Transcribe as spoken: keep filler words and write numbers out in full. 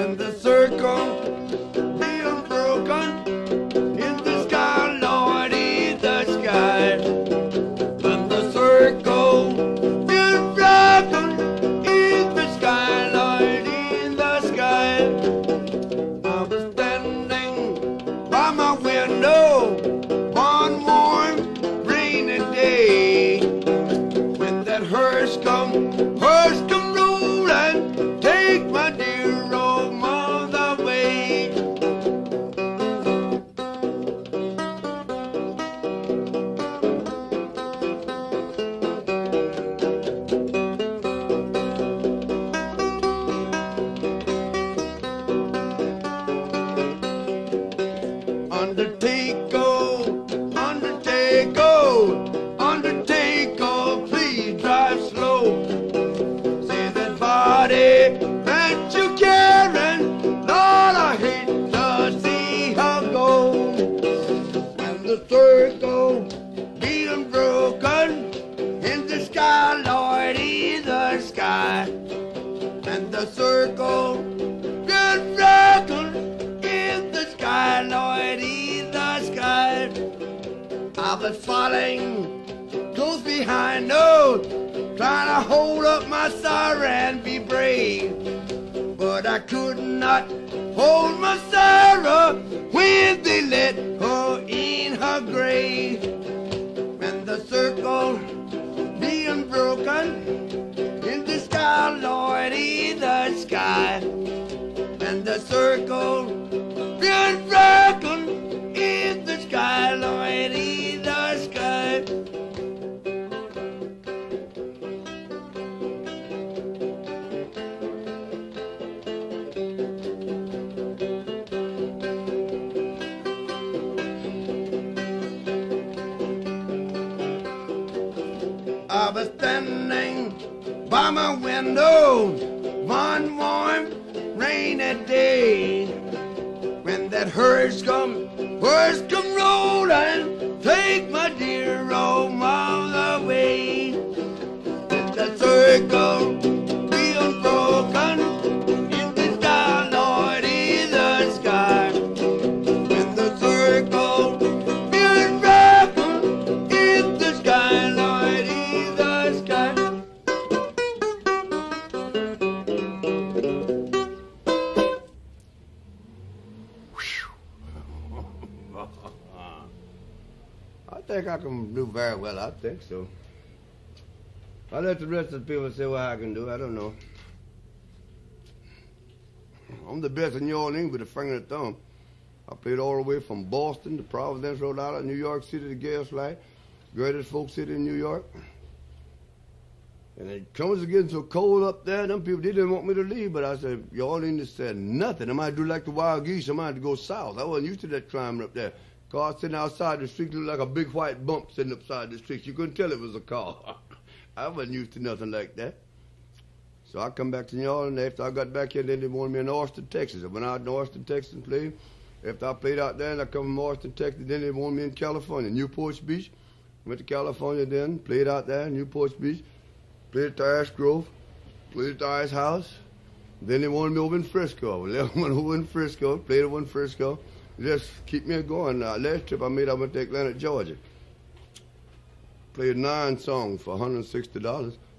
when the circle be unbroken in the sky, Lord, in the sky. When the circle be unbroken in the sky, Lord, in the sky. I was standing by my window one warm rainy day when that hearse come, hearse come rolling, take my dear old mother away. Undertaker, Undertaker, Undertaker, please drive slow. Say that body that you carrying, Lord, I hate to see her go. When the circle being broken in the sky, Lord, in the sky. And the circle being broken in the sky, Lord, in the sky. I was falling close behind, no, trying to hold up my sorrow and be brave. But I could not hold my sorrow when they let her in her grave. And the circle being broken in the sky, Lord, in the sky. And the circle being broken in the sky, Lord, in the sky. I was standing by my window one warm rainy day when that hearse come, hearse come rolling, take my dear old mother away. Let the circle be unbroken in the sky, Lord, in the sky. When the circle be unbroken in the sky, Lord, in the sky. I think I can do very well. I think so. I'll let the rest of the people say what I can do. I don't know. I'm the best in New Orleans with a finger and a thumb. I played all the way from Boston to Providence, Rhode Island, New York City to Gaslight, greatest folk city in New York. And it comes to getting so cold up there, them people, they didn't want me to leave, but I said, y'all ain't said nothing. I might do like the wild geese. I might have to go south. I wasn't used to that climbing up there. Car sitting outside the street looked like a big white bump sitting upside the street. You couldn't tell it was a car. I wasn't used to nothing like that. So I come back to New Orleans. After I got back here, then they wanted me in Austin, Texas. I went out in Austin, Texas and played. After I played out there and I come from Austin, Texas, then they wanted me in California, Newport Beach. Went to California then, played out there, Newport Beach. Played at the Ash Grove, played at the Ice House. Then they wanted me over in Frisco. I went over in Frisco, played over in Frisco. Just keep me going. Uh, last trip I made, I went to Atlanta, Georgia. Played nine songs for one hundred sixty dollars.